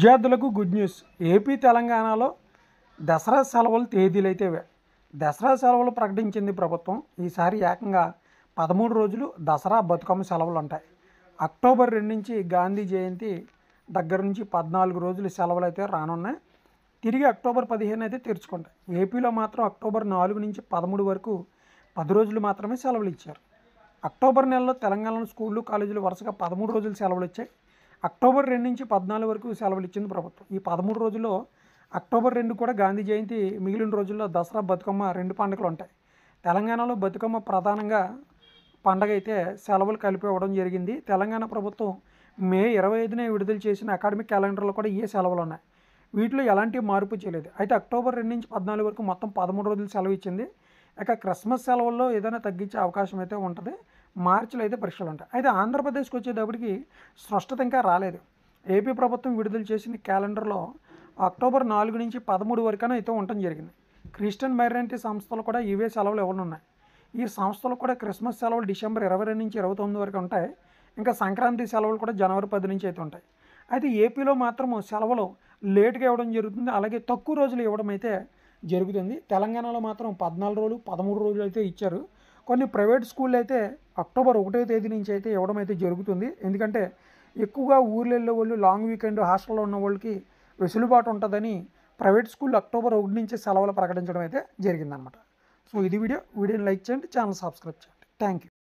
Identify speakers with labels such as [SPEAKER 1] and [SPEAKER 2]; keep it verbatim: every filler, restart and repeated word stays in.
[SPEAKER 1] విద్యార్థులకు good news. AP తెలంగాణలో దసరా సెలవుల తేదీలు అయితే ఇవే. దసరా సెలవులు ప్రకటించింది ప్రభుత్వం. ఈసారి ఏకంగా పదమూడు రోజులు దసరా బతుకమ్మ సెలవులు ఉంటాయి. అక్టోబర్ రెండు నుంచి గాంధీ జయంతి దగ్గర నుంచి పద్నాలుగు రోజులు సెలవులు అయితే రానున్నాయి. తిరిగి అక్టోబర్ పదిహేను అయితే తెరుచుకుంటాయి. ఏపీలో మాత్రం అక్టోబర్ నాలుగు నుంచి పదమూడు వరకు పది రోజులు మాత్రమే సెలవులు ఇచ్చారు. అక్టోబర్ నెలలో తెలంగాణలో స్కూళ్ళు కాలేజీలు వరుసగా పదమూడు రోజులు సెలవులు వచ్చాయి. అక్టోబర్ రెండు నుంచి పద్నాలుగు వరకు సెలవులు ఇచ్చింది ప్రభుత్వం. ఈ పదమూడు రోజుల్లో అక్టోబర్ రెండు కూడా గాంధీ జయంతి, మిగిలిన రోజుల్లో దసరా బతుకమ్మ రెండు పండుగలు ఉంటాయి. తెలంగాణలో బతుకమ్మ ప్రధానంగా పండగ అయితే సెలవులు కలిపి ఇవ్వడం జరిగింది. తెలంగాణ ప్రభుత్వం మే ఇరవై ఐదునే విడుదల చేసిన అకాడమిక్ క్యాలెండర్లో కూడా ఏ సెలవులు ఉన్నాయి. వీటిలో ఎలాంటి మార్పు చేయలేదు. అయితే అక్టోబర్ రెండు నుంచి పద్నాలుగు వరకు మొత్తం పదమూడు రోజులు సెలవు ఇచ్చింది. ఇక క్రిస్మస్ సెలవుల్లో ఏదైనా తగ్గించే అవకాశం అయితే ఉంటుంది. మార్చిలో అయితే పరీక్షలు ఉంటాయి. అయితే ఆంధ్రప్రదేశ్కి వచ్చేటప్పటికి స్పష్టత ఇంకా రాలేదు. ఏపీ ప్రభుత్వం విడుదల చేసిన క్యాలెండర్లో అక్టోబర్ నాలుగు నుంచి పదమూడు వరకునే అయితే ఉండటం జరిగింది. క్రిస్టియన్ మైనారిటీ సంస్థలు కూడా ఇవే సెలవులు ఇవ్వనున్నాయి. ఈ సంస్థలు కూడా క్రిస్మస్ సెలవులు డిసెంబర్ ఇరవై రెండు నుంచి ఇరవై తొమ్మిది వరకు ఉంటాయి. ఇంకా సంక్రాంతి సెలవులు కూడా జనవరి పది నుంచి అయితే ఉంటాయి. అయితే ఏపీలో మాత్రము సెలవులు లేటుగా ఇవ్వడం జరుగుతుంది. అలాగే తక్కువ రోజులు ఇవ్వడం అయితే జరుగుతుంది. తెలంగాణలో మాత్రం పద్నాలుగు రోజులు పదమూడు రోజులు అయితే ఇచ్చారు. కొన్ని ప్రైవేట్ స్కూళ్ళు అయితే అక్టోబర్ ఒకటో తేదీ నుంచి అయితే ఇవ్వడం అయితే జరుగుతుంది. ఎందుకంటే ఎక్కువగా ఊర్లు వెళ్ళే వాళ్ళు, లాంగ్ వీకెండ్ హాస్టల్లో ఉన్న వాళ్ళకి వెసులుబాటు ఉంటుందని ప్రైవేట్ స్కూల్ అక్టోబర్ ఒకటి నుంచి సెలవులు ప్రకటించడం అయితే జరిగిందనమాట. సో ఇది వీడియో వీడియోని లైక్ చేయండి, ఛానల్ సబ్స్క్రైబ్ చేయండి. Thank you.